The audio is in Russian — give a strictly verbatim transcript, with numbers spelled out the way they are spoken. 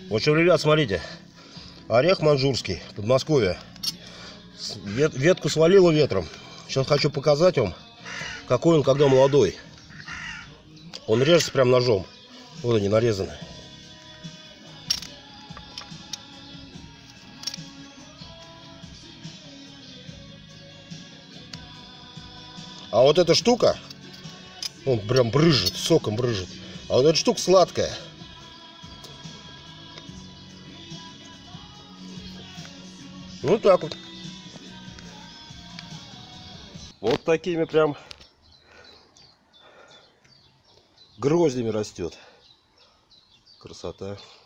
В общем, ребят, смотрите. Орех маньчжурский, Подмосковье. Вет, ветку свалило ветром. Сейчас хочу показать вам, какой он, когда молодой. Он режется прям ножом. Вот они нарезаны. А вот эта штука, он прям брызжет, соком брызжет. А вот эта штука сладкая. Вот так вот. Вот такими прям гроздями растет. Красота.